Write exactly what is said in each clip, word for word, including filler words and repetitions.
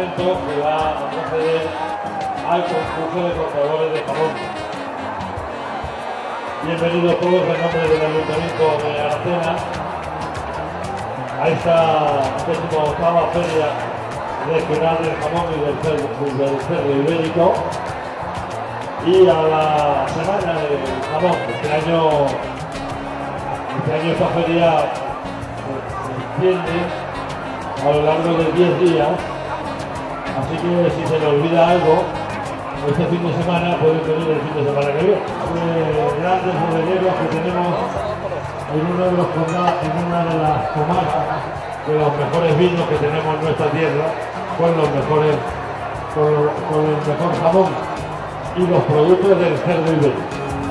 ayuntamiento que va a proceder al concurso de cortadores de jamón. Bienvenidos todos en nombre del ayuntamiento de Aracena a esta decimoctava feria regional del jamón y del cerdo, del cerdo ibérico y a la semana del jamón. Este año, este año esta feria se extiende a lo largo de diez días, así que si se le olvida algo, este fin de semana pueden venir el fin de semana que viene. De grandes bodegueros que tenemos en uno de los condados, en una de las comarcas de los mejores vinos que tenemos en nuestra tierra, con los mejores, con, con el mejor jamón y los productos del cerdo ibérico.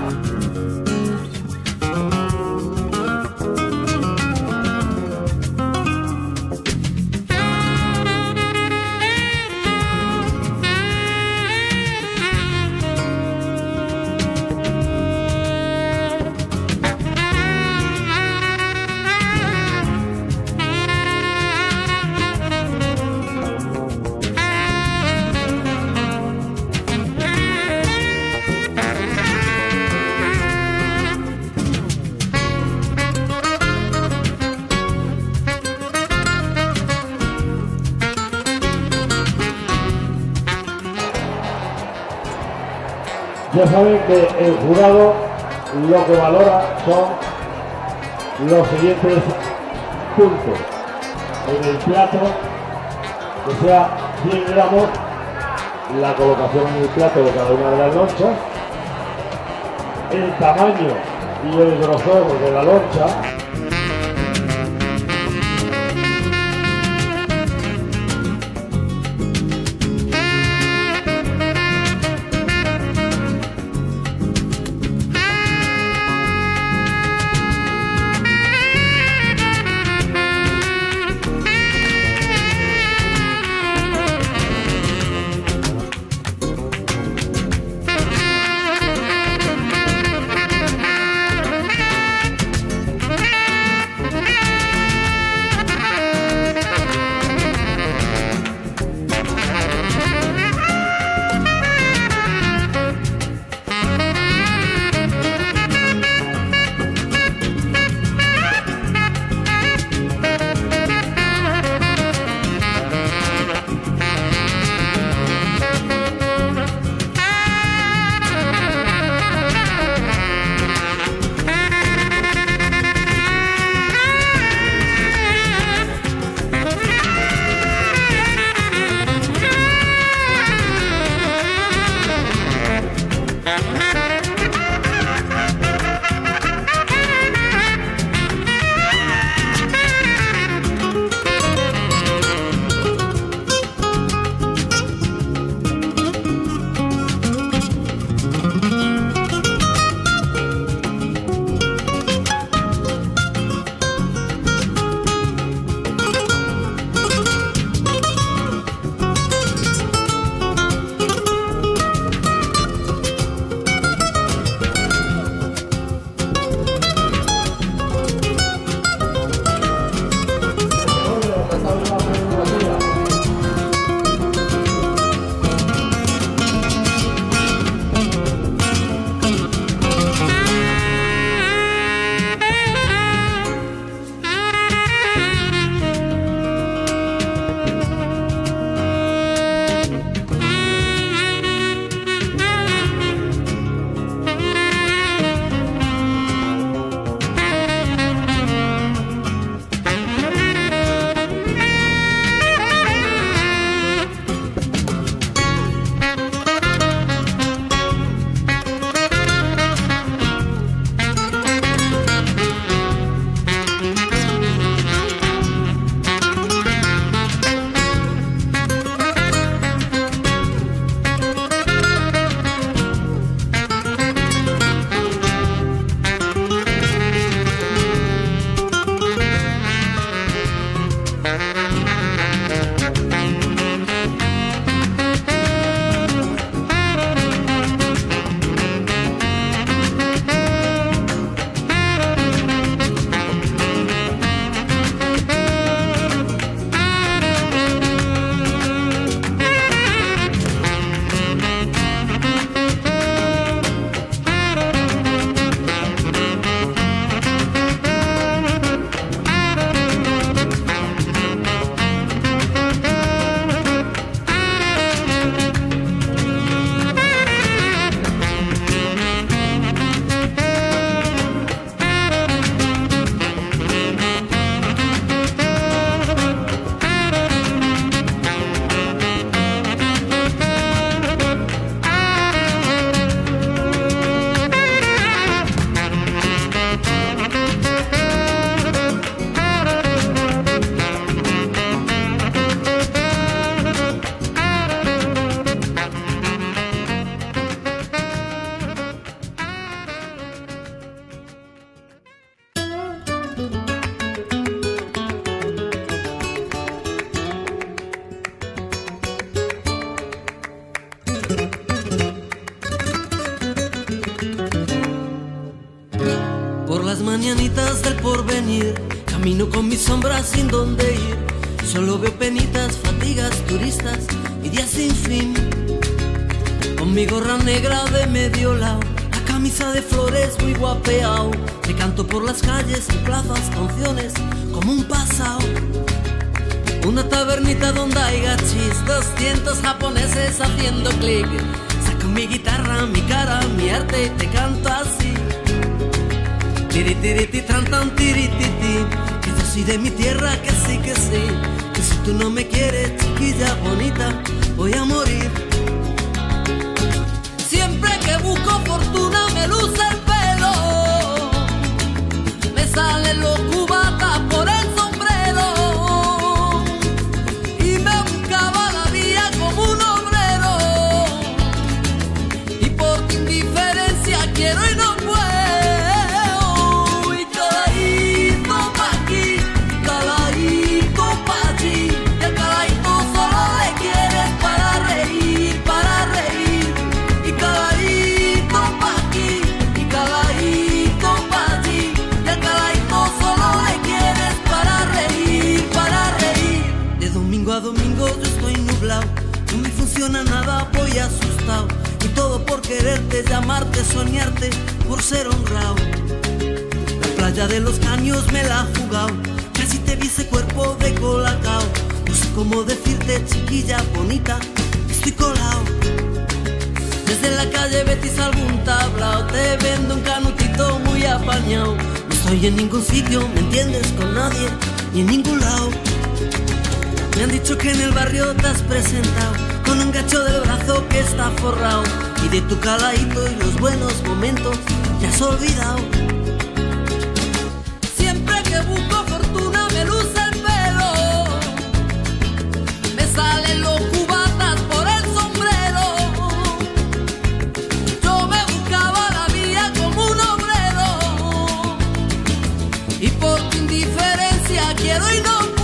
Ya saben que el jurado lo que valora son los siguientes puntos. En el plato, que sea cien gramos, la colocación en el plato de cada una de las lonchas, el tamaño y el grosor de la loncha, mañanitas del porvenir, camino con mis sombras sin dónde ir. Solo veo penitas, fatigas, turistas y días sin fin. Con mi gorra negra de medio lado, la camisa de flores muy guapeao. Te canto por las calles y plazas canciones como un pasao. Una tabernita donde hay gachis, doscientos japoneses haciendo clic. Saco mi guitarra, mi cara, mi arte y te canto así. Tiritiriti, tan tan tirititi, que yo soy de mi tierra, que sí, que sí. Que si tú no me quieres, chiquilla bonita, voy a morir. Siempre que busco fortuna me luce el pelo, me salen los cubatas por el sombrero, y me buscaba la vía como un obrero, y por tu indiferencia quiero y no puedo. A domingo yo estoy nublado, no me funciona nada, voy asustado, y todo por quererte, llamarte, soñarte, por ser honrado. La playa de los caños me la he jugado, casi te vi ese cuerpo de colacao. No sé cómo decirte, chiquilla bonita, estoy colado. Desde la calle Betis algún tablao, te vendo un canutito muy apañado. No estoy en ningún sitio, ¿me entiendes? Con nadie, ni en ningún lado. Me han dicho que en el barrio te has presentado con un gacho del brazo que está forrado, y de tu calaíto y los buenos momentos te has olvidado. Siempre que busco fortuna me luce el pelo, me salen los cubatas por el sombrero. Yo me buscaba la vía como un obrero, y por tu indiferencia quiero y no puedo.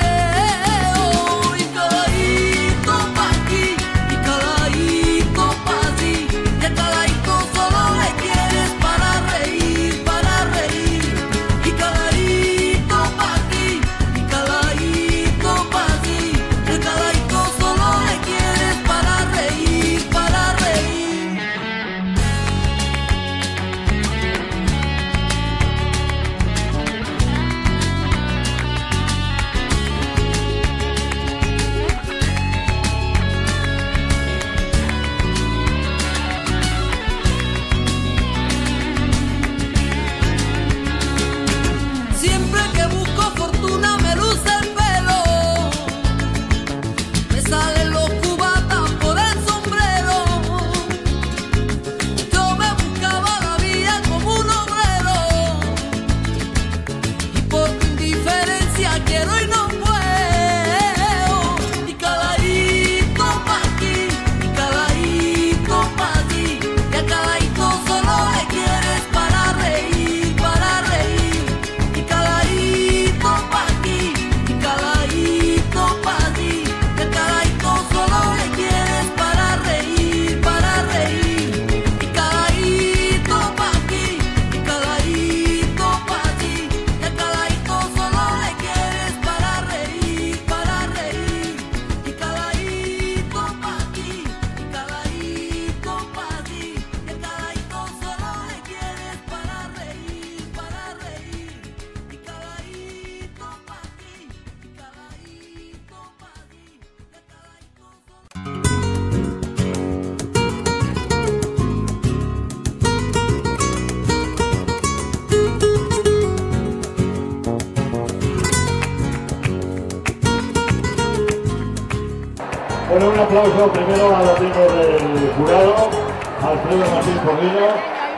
Bueno, un aplauso primero a los miembros del jurado, Alfredo Martín Porrino,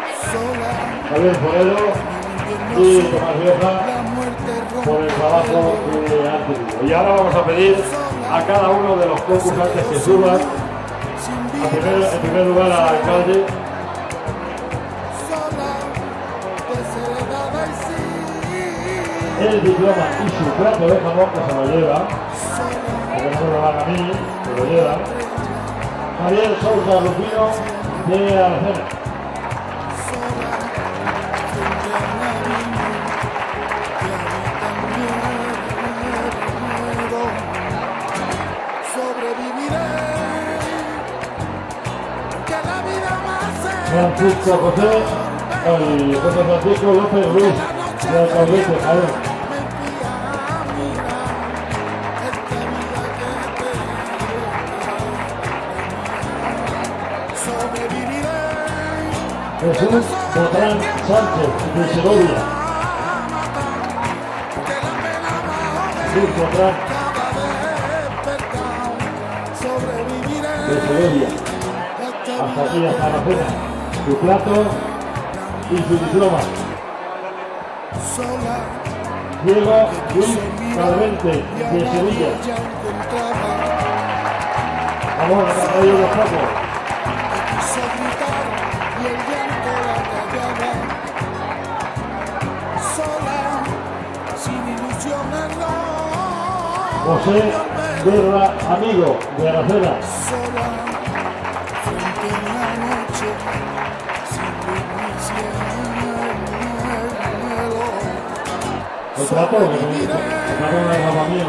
Javier Forero y Tomás Vieja por el trabajo que han tenido. Y ahora vamos a pedir a cada uno de los concursantes que suban, a primer, en primer lugar al alcalde. El diploma y su plato de jamón que se lo lleva, porque no me lo van a mí, se lo lleva Javier Sousa Rufino de Aracena. Francisco José, el José Francisco López Ruiz, de Alcaudete, Jaén. Jesús Botrán Sánchez, de Segovia. Jesús Botrán de Segovia. Hasta aquí, hasta la cena. Su plato y su diploma. Diego Luis Calvente, de Sevilla. Vamos a la calle de los Pacos. José Guerra Amigo, de Aracena. El plato, el plato de la familia.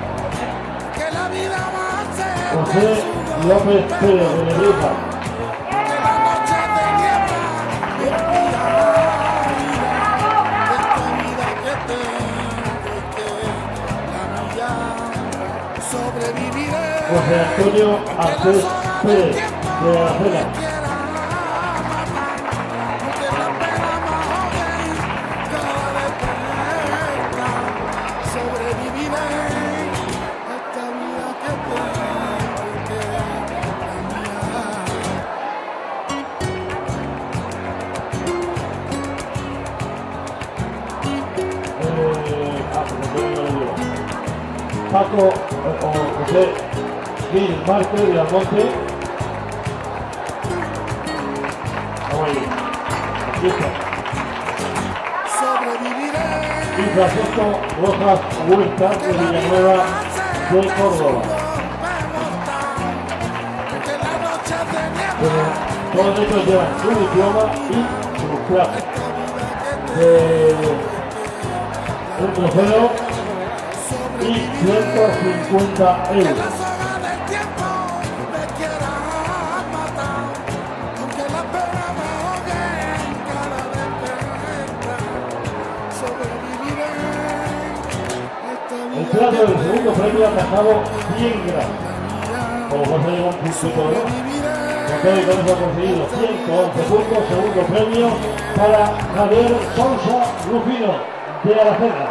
José López Pérez, de Nebrija. José Antonio Arcés Pérez, de Aracena. Paco o José Gil Márquez de Almonte. Vamos ahí. Aquí está. Y Francisco Rojas Huerta, de Villanueva de Córdoba. Pero todos ellos llevan su diploma y su plato. Eh, un trofeo y ciento cincuenta euros. El plato del segundo premio ha pasado cien gramos. Como José lleva un puntito, ¿no? Ok, con eso ha conseguido ciento once puntos. Segundo premio para Javier Sousa Rufino, de Aracena.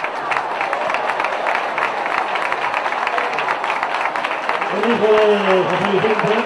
El hijo de José Vicente.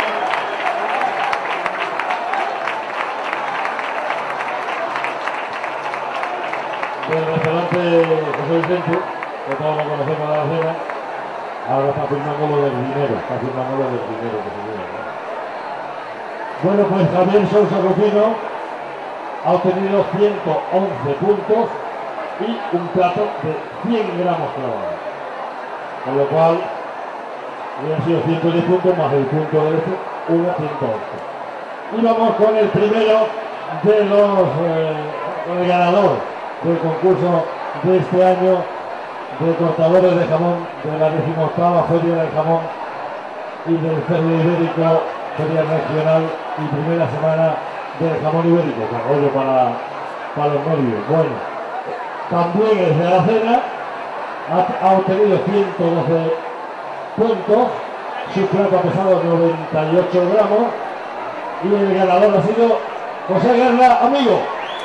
Del restaurante José Vicente, que todos lo conocemos de la cena, ahora está firmando lo del dinero, está firmando lo del dinero que se lleva. Bueno, pues Javier Sousa Rufino ha obtenido ciento once puntos y un plato de cien gramos clavados, con lo cual habían sido ciento diez puntos más el punto de este, uno ciento once. Y vamos con el primero de los eh, el ganador del concurso de este año de cortadores de jamón de la decimoctava Feria del Jamón y del Cerdo Ibérico, Feria Regional y primera semana del jamón ibérico, que rollo para, para los novios. Bueno, también es de Aracena, ha, ha obtenido ciento doce puntos, su plato ha pesado noventa y ocho gramos y el ganador ha sido José Guerra Amigo.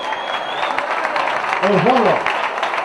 El fondo.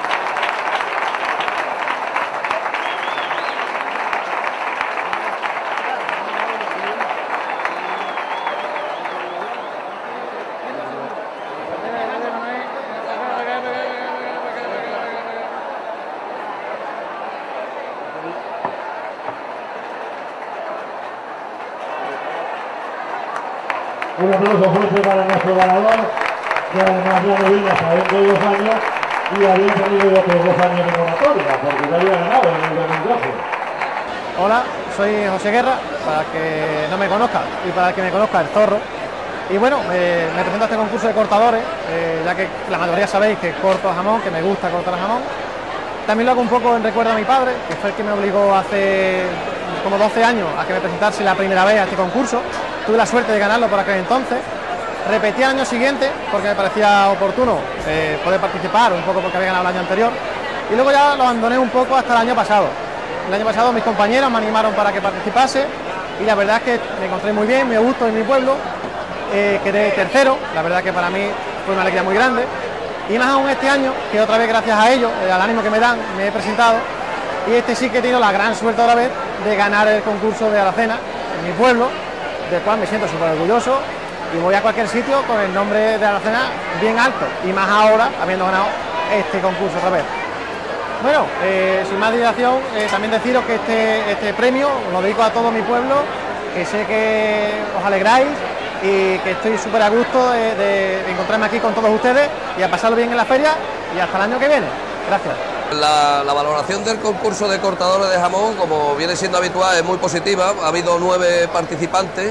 Un aplauso fuerte para nuestro ganador, que además ya no viene hasta dentro de dos años y había tenido otros dos años de moratoria, porque ya había ganado en el dos mil doce. Hola, soy José Guerra, para que no me conozca y para que me conozca, el Zorro. Y bueno, eh, me presento a este concurso de cortadores, eh, ya que la mayoría sabéis que corto jamón, que me gusta cortar jamón. También lo hago un poco en recuerdo a mi padre, que fue el que me obligó hace como doce años a que me presentase la primera vez a este concurso. Tuve la suerte de ganarlo por aquel entonces repetí el año siguiente porque me parecía oportuno eh, poder participar, un poco porque había ganado el año anterior, y luego ya lo abandoné un poco hasta el año pasado. El año pasado mis compañeros me animaron para que participase y la verdad es que me encontré muy bien, me gustó en mi pueblo, eh, quedé tercero, la verdad que para mí fue una alegría muy grande, y más aún este año, que otra vez gracias a ellos, eh, al ánimo que me dan, me he presentado, y este sí que he tenido la gran suerte otra vez de ganar el concurso de Aracena en mi pueblo, del cual me siento súper orgulloso, y voy a cualquier sitio con el nombre de Aracena bien alto, y más ahora habiendo ganado este concurso otra vez. Bueno, eh, sin más dilación, eh, también deciros que este, este premio lo dedico a todo mi pueblo, que sé que os alegráis y que estoy súper a gusto de, de, de encontrarme aquí con todos ustedes y a pasarlo bien en la feria y hasta el año que viene. Gracias. La, la valoración del concurso de cortadores de jamón, como viene siendo habitual, es muy positiva. Ha habido nueve participantes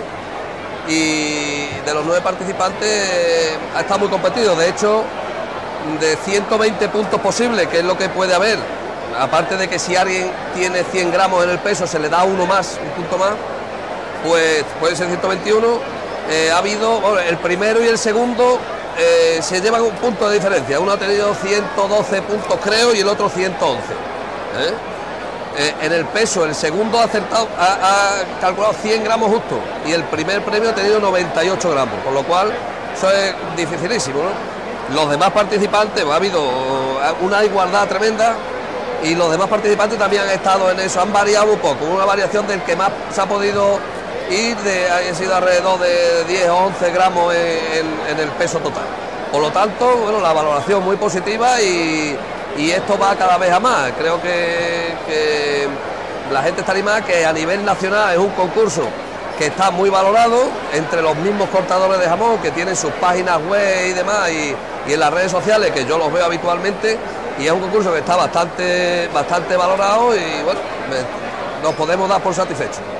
y de los nueve participantes eh, ha estado muy competido. De hecho, de ciento veinte puntos posibles, que es lo que puede haber, aparte de que si alguien tiene cien gramos en el peso se le da uno más, un punto más, pues puede ser ciento veintiuno. Eh, ha habido, bueno, el primero y el segundo eh, se llevan un punto de diferencia. Uno ha tenido ciento doce puntos creo y el otro ciento once. ¿eh? Eh, en el peso el segundo ha acertado, ha, ha calculado cien gramos justo y el primer premio ha tenido noventa y ocho gramos, con lo cual eso es dificilísimo, ¿no? Los demás participantes, ha habido una igualdad tremenda y los demás participantes también han estado en eso, han variado un poco, una variación del que más se ha podido ir, de, ha sido alrededor de diez o once gramos en, en, en el peso total. Por lo tanto, bueno, la valoración muy positiva y, y esto va cada vez a más. Creo que, que la gente está animada, que a nivel nacional es un concurso que está muy valorado entre los mismos cortadores de jamón, que tienen sus páginas web y demás, y, y en las redes sociales, que yo los veo habitualmente, y es un concurso que está bastante, bastante valorado y bueno, nos podemos dar por satisfechos.